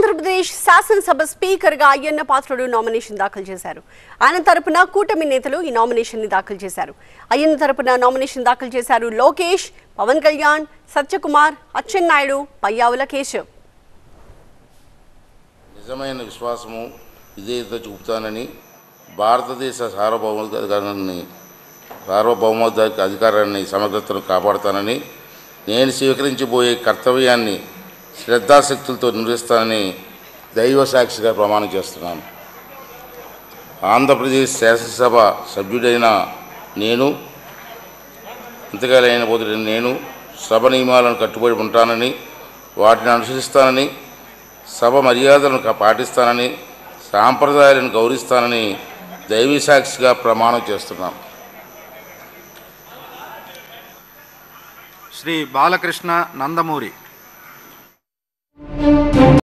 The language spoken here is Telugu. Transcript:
ఆంధ్రప్రదేశ్ శాసనసభ స్పీకర్గా అయ్యన్న పాత్రుడు నామినేషన్ దాఖలు చేశారు. ఆయన తరపున కూటమి నేతలు ఈ నామినేషన్ ని దాఖలు చేశారు. అయ్యన్న తరపున నామినేషన్ దాఖలు చేశారు లోకేష్, పవన్ కళ్యాణ్, సత్యకుమార్, అచ్చెన్నాయుడు, పయ్యావుల కేశవ్. నిజమైన విశ్వాసము విధేయత చూపుతానని, భారతదేశ సార్వభౌమాధికారాన్ని అధికారాన్ని సమగ్రతను కాపాడుతానని, నేను స్వీకరించబోయే కర్తవ్యాన్ని శ్రద్ధాశక్తులతో నిర్వహిస్తానని దైవ సాక్షిగా ప్రమాణం చేస్తున్నాను. ఆంధ్రప్రదేశ్ శాసనసభ సభ్యుడైన నేను, ఇంతకాలైన పోతున్న నేను సభ నియమాలను కట్టుబడి ఉంటానని, వాటిని అనుసరిస్తానని, సభ మర్యాదలను పాటిస్తానని, సాంప్రదాయాలను గౌరవిస్తానని దైవ సాక్షిగా ప్రమాణం చేస్తున్నాను. శ్రీ బాలకృష్ణ నందమూరి.